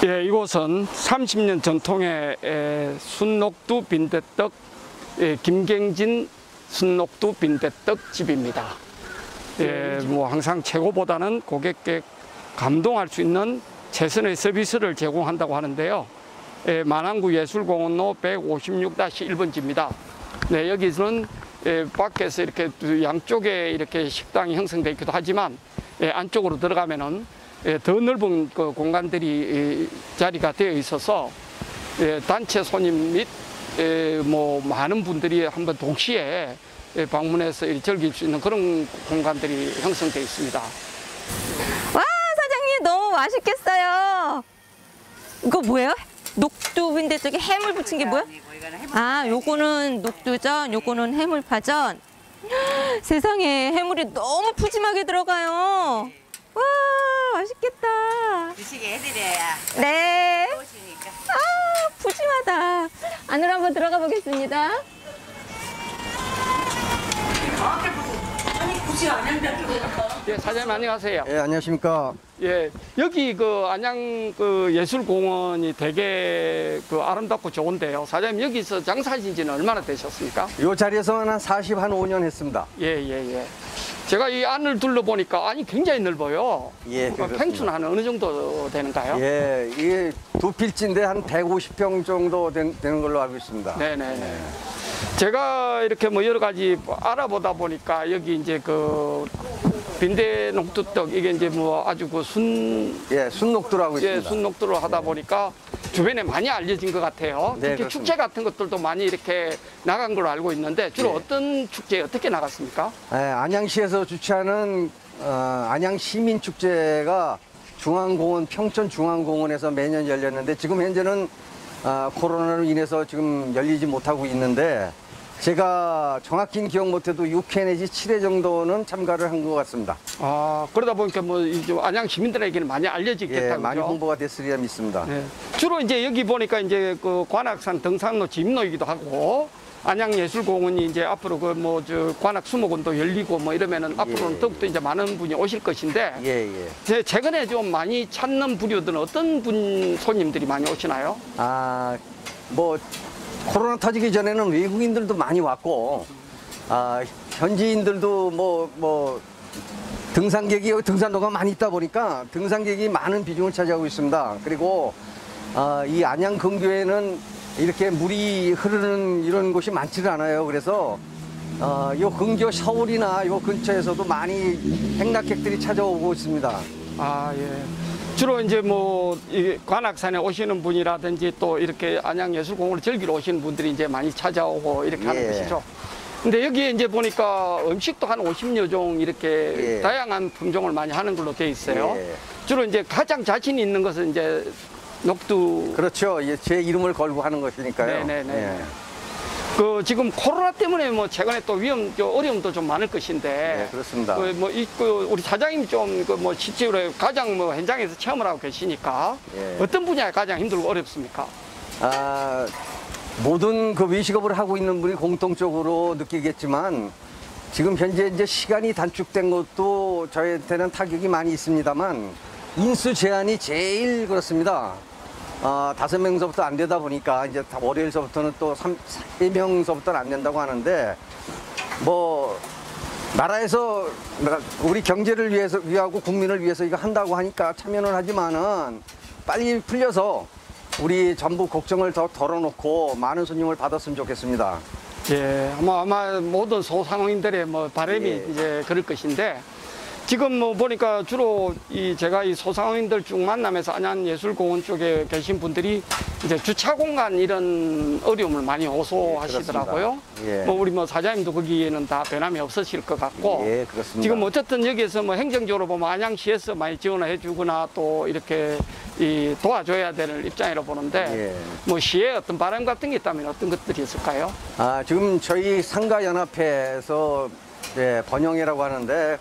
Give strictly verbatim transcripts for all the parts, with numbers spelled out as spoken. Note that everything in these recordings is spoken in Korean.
예, 이곳은 삼십 년 전통의 에, 순녹두 빈대떡 예, 김경진 순녹두 빈대떡 집입니다. 예, 뭐 항상 최고보다는 고객께 감동할 수 있는 최선의 서비스를 제공한다고 하는데요. 예, 만안구 예술공원로 백오십육 일 번지입니다. 네, 여기서는 예, 밖에서 이렇게 양쪽에 이렇게 식당이 형성되어 있기도 하지만 예, 안쪽으로 들어가면은 예, 더 넓은 그 공간들이 예, 자리가 되어 있어서 예, 단체 손님 및 예, 뭐 많은 분들이 한번 동시에 예, 방문해서 즐길 수 있는 그런 공간들이 형성되어 있습니다. 와, 사장님 너무 맛있겠어요. 이거 뭐예요? 녹두 빈대떡에 해물 붙인 게 뭐야? 아, 요거는 녹두전, 요거는 해물파전. 세상에 해물이 너무 푸짐하게 들어가요. 와, 맛있겠다. 드시게 해드려야 네. 오시니까. 아, 푸짐하다. 안으로 한번 들어가 보겠습니다. 예, 사장님 안녕하세요. 예, 안녕하십니까. 예, 여기 그 안양 그 예술공원이 되게 그 아름답고 좋은데요. 사장님 여기서 장사하신 지는 얼마나 되셨습니까? 이 자리에서는 한 사십오 년 했습니다. 예, 예, 예. 제가 이 안을 둘러보니까 안이 굉장히 넓어요. 예, 그렇습니다. 평수는 한 어느 정도 되는가요? 예, 이게 두 필지인데 한 백오십 평 정도 된, 되는 걸로 알고 있습니다. 네네네. 제가 이렇게 뭐 여러 가지 알아보다 보니까 여기 이제 그 빈대 녹두떡 이게 이제 뭐 아주 그 순, 예, 순녹두라고 예, 있습니다. 순녹두로 하다 보니까 주변에 많이 알려진 것 같아요. 네, 특히 그렇습니다. 축제 같은 것들도 많이 이렇게 나간 걸로 알고 있는데 주로 예. 어떤 축제에 어떻게 나갔습니까? 예, 안양시에서 주최하는 어, 안양 시민축제가 중앙공원, 평촌중앙공원에서 매년 열렸는데 지금 현재는 어, 코로나로 인해서 지금 열리지 못하고 있는데 제가 정확히는 기억 못해도 육 회 내지 칠 회 정도는 참가를 한 것 같습니다. 아, 그러다 보니까 뭐 이제 안양 시민들에게는 많이 알려지겠다. 예, 많이 그죠? 홍보가 됐으리라 믿습니다. 네. 주로 이제 여기 보니까 이제 그 관악산 등산로 진로이기도 하고 안양예술공원이 이제 앞으로 그 뭐 저 관악수목원도 열리고 뭐 이러면은 앞으로는 예. 더욱더 이제 많은 분이 오실 것인데 예, 예. 제 최근에 좀 많이 찾는 부류들은 어떤 분 손님들이 많이 오시나요? 아, 뭐 코로나 터지기 전에는 외국인들도 많이 왔고, 아, 현지인들도 뭐, 뭐, 등산객이, 등산로가 많이 있다 보니까 등산객이 많은 비중을 차지하고 있습니다. 그리고, 아, 이 안양 근교에는 이렇게 물이 흐르는 이런 곳이 많지는 않아요. 그래서, 어, 요 근교 서울이나 요 근처에서도 많이 행락객들이 찾아오고 있습니다. 아, 예. 주로 이제 뭐, 이 관악산에 오시는 분이라든지 또 이렇게 안양예술공원을 즐기러 오시는 분들이 이제 많이 찾아오고 이렇게 하는 예. 것이죠. 근데 여기에 이제 보니까 음식도 한 오십여 종 이렇게 예. 다양한 품종을 많이 하는 걸로 돼 있어요. 예. 주로 이제 가장 자신 있는 것은 이제 녹두. 그렇죠. 예, 제 이름을 걸고 하는 것이니까요. 네네네. 예. 그 지금 코로나 때문에 뭐 최근에 또 위험, 저 어려움도 좀 많을 것인데. 네, 그렇습니다. 그 뭐, 이, 그 우리 사장님이 좀 그 뭐 실제로 가장 뭐 현장에서 체험을 하고 계시니까 예. 어떤 분야에 가장 힘들고 어렵습니까? 아, 모든 그 외식업을 하고 있는 분이 공통적으로 느끼겠지만 지금 현재 이제 시간이 단축된 것도 저희한테는 타격이 많이 있습니다만 인수 제한이 제일 그렇습니다. 아, 다섯 명서부터 안 되다 보니까 이제 월요일서부터는 또 세 명서부터는 안 된다고 하는데 뭐 나라에서 우리 경제를 위해서 위하고 국민을 위해서 이거 한다고 하니까 참여는 하지만은 빨리 풀려서 우리 전부 걱정을 더 덜어놓고 많은 손님을 받았으면 좋겠습니다. 예, 아마, 아마 모든 소상공인들의 뭐 바람이 예. 이제 그럴 것인데 지금 뭐 보니까 주로 이 제가 이 소상공인들 쭉 만나면서 안양예술공원 쪽에 계신 분들이 이제 주차 공간 이런 어려움을 많이 호소하시더라고요. 예, 뭐 우리 뭐 사장님도 거기에는 다 변함이 없으실 것 같고. 예, 그렇습니다. 지금 어쨌든 여기에서 뭐 행정적으로 보면 안양시에서 많이 지원을 해주거나 또 이렇게 이 도와줘야 될 입장이라 보는데 예. 뭐 시에 어떤 바람 같은 게 있다면 어떤 것들이 있을까요? 아, 지금 저희 상가연합회에서 예, 번영회라고 하는데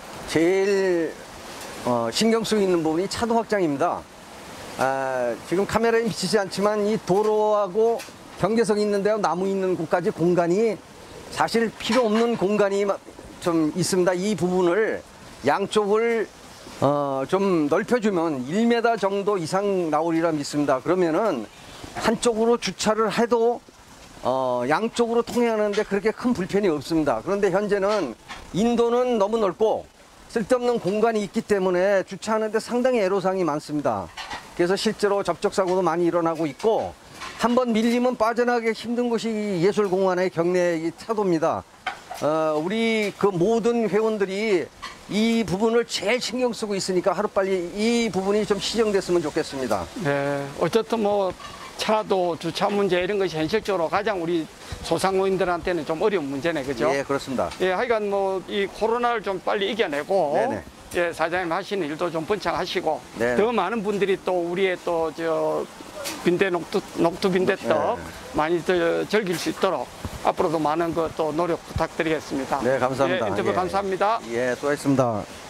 제일 어, 신경 쓰고 있는 부분이 차도 확장입니다. 아, 지금 카메라에 비치지 않지만 이 도로하고 경계석 있는 데와 나무 있는 곳까지 공간이 사실 필요 없는 공간이 좀 있습니다. 이 부분을 양쪽을 어, 좀 넓혀주면 일 미터 정도 이상 나오리라 믿습니다. 그러면은 한쪽으로 주차를 해도 어, 양쪽으로 통행하는데 그렇게 큰 불편이 없습니다. 그런데 현재는 인도는 너무 넓고 쓸데없는 공간이 있기 때문에 주차하는데 상당히 애로사항이 많습니다. 그래서 실제로 접촉사고도 많이 일어나고 있고 한번 밀리면 빠져나가기 힘든 곳이 예술공원의 경내 이 차도입니다. 어, 우리 그 모든 회원들이 이 부분을 제일 신경 쓰고 있으니까 하루빨리 이 부분이 좀 시정됐으면 좋겠습니다. 네, 어쨌든 뭐 차도 주차 문제 이런 것이 현실적으로 가장 우리 소상공인들한테는 좀 어려운 문제네, 그죠? 예, 그렇습니다. 예, 하여간 뭐 이 코로나를 좀 빨리 이겨내고, 네네. 예, 사장님 하시는 일도 좀 번창하시고, 네. 더 많은 분들이 또 우리의 또 저 빈대 녹두 녹두 빈대떡 네. 많이 더 즐길 수 있도록 앞으로도 많은 그 또 노력 부탁드리겠습니다. 네, 감사합니다. 예, 인터뷰 예. 감사합니다. 예, 수고하셨습니다.